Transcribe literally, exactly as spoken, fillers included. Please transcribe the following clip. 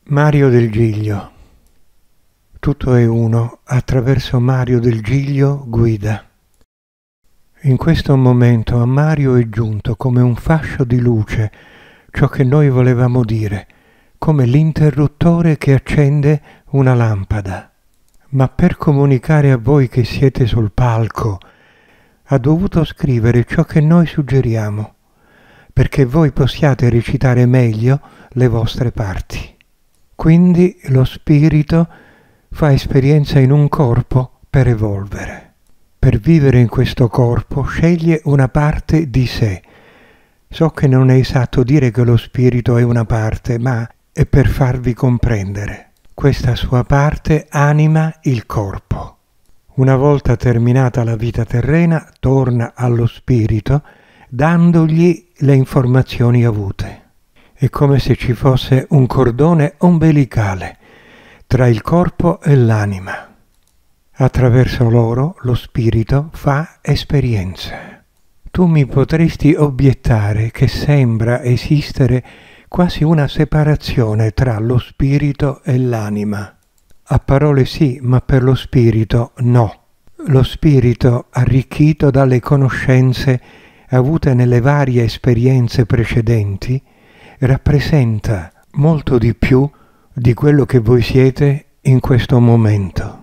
Mario Del Giglio. Tutto è uno, attraverso Mario Del Giglio guida. In questo momento a Mario è giunto come un fascio di luce ciò che noi volevamo dire, come l'interruttore che accende una lampada. Ma per comunicare a voi che siete sul palco, ha dovuto scrivere ciò che noi suggeriamo, perché voi possiate recitare meglio le vostre parti. Quindi lo spirito fa esperienza in un corpo per evolvere. Per vivere in questo corpo sceglie una parte di sé. So che non è esatto dire che lo spirito è una parte, ma è per farvi comprendere. Questa sua parte anima il corpo. Una volta terminata la vita terrena, torna allo spirito, dandogli le informazioni avute. È come se ci fosse un cordone ombelicale tra il corpo e l'anima. Attraverso loro lo spirito fa esperienze. Tu mi potresti obiettare che sembra esistere quasi una separazione tra lo spirito e l'anima. A parole sì, ma per lo spirito no. Lo spirito, arricchito dalle conoscenze avute nelle varie esperienze precedenti, rappresenta molto di più di quello che voi siete in questo momento.